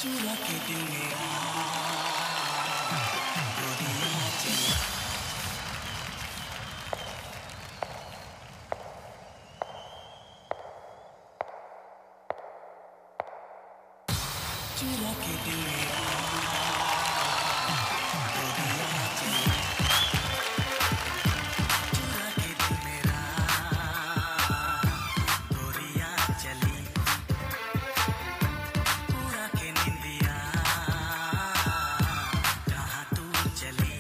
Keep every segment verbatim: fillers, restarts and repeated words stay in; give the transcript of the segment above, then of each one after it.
चुरा के दिल मेरा गोरियां चली चुरा के दिल मेरा गोरियां चली चुरा के दिल मेरा गोरियां चली पूरा के निंदिया कहाँ तू चली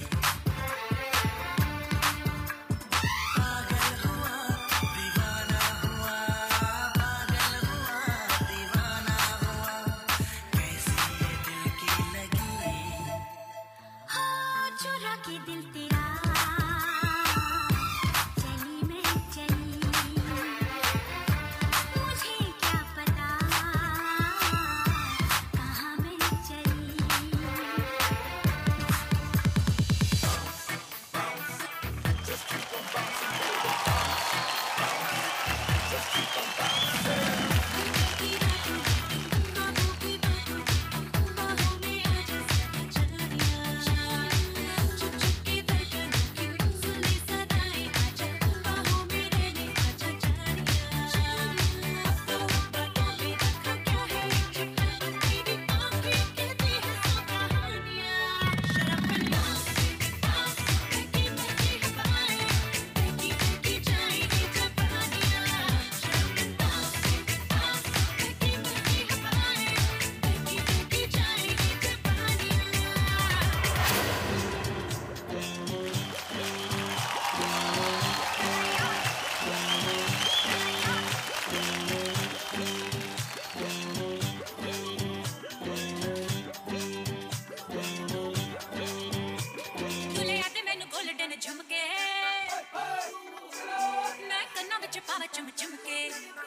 पागल हुआ दीवाना हुआ पागल हुआ दीवाना हुआ कैसी ये दिल की लगी हाँ चुरा के दिल तेरा चली मैं चली मुझे क्या पता कहाँ मैं चली तुले आते मैनू गोल्डन झुमके मैं कन्ना विच पावा चुम चुमके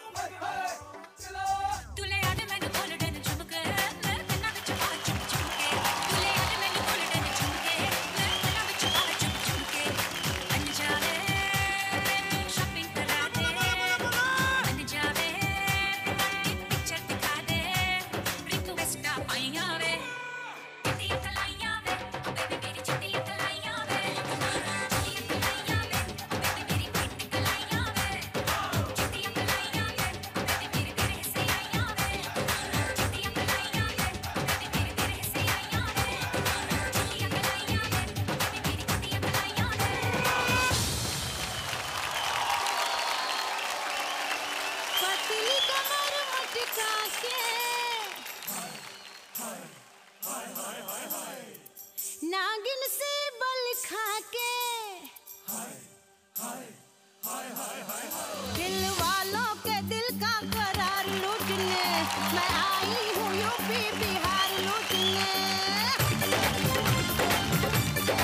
तुले आते मैनू गोल्डन झुमके मैं कन्ना विच पावा चुम चुमके तुले आते मैनू गोल्डन झुमके मैं कन्ना विच पावा चुम चुमके बन जावे शॉपिंग करा दे बन जावे पिक्चर दिखा दे रिक्वेस्ट आईया वे चिट्टियां कलाइयां वे बेबी मेरी चिट्टियां कलाइयां वे चिट्टियां कलाइयां वे बेबी मेरी पिट कलाइयां वे चिट्टियां कलाइयां वे बेबी मेरी तेरे से आईयां वे चिट्टियां कलाइयां वे बेबी मेरी तेरे से आईयां वे चिट्टियां कलाइयां वे बेबी मेरी चिट्टियां कलाइयां वे पतली कमर मटका के नागिन से बल खा के दिल वालों के दिल का करार लूटने मैं आई हूँ यूपी बिहार लूटने